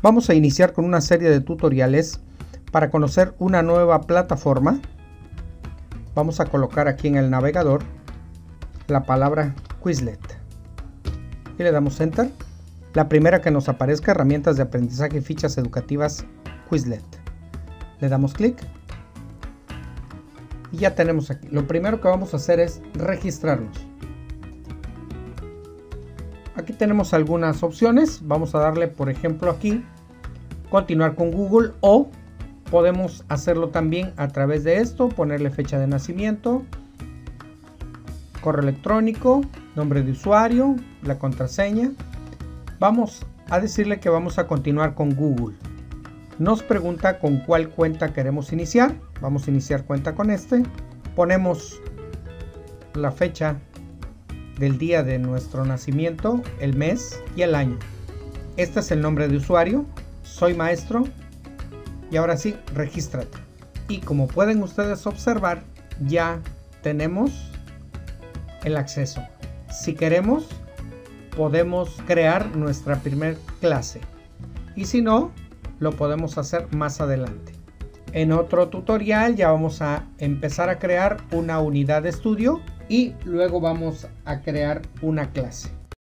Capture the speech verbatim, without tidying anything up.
Vamos a iniciar con una serie de tutoriales para conocer una nueva plataforma. Vamos a colocar aquí en el navegador la palabra Quizlet y le damos Enter. La primera que nos aparezca, herramientas de aprendizaje y fichas educativas Quizlet. Le damos clic y ya tenemos aquí. Lo primero que vamos a hacer es registrarnos. Aquí tenemos algunas opciones. Vamos a darle, por ejemplo, aquí continuar con Google, o podemos hacerlo también a través de esto, ponerle fecha de nacimiento, correo electrónico, nombre de usuario, la contraseña. Vamos a decirle que vamos a continuar con Google. Nos pregunta con cuál cuenta queremos iniciar. Vamos a iniciar cuenta con este. Ponemos la fecha del día de nuestro nacimiento, el mes y el año. Este es el nombre de usuario. Soy maestro. Y ahora sí, regístrate. Y como pueden ustedes observar, ya tenemos el acceso. Si queremos, podemos crear nuestra primer clase. Y si no, lo podemos hacer más adelante. En otro tutorial ya vamos a empezar a crear una unidad de estudio y luego vamos a crear una clase.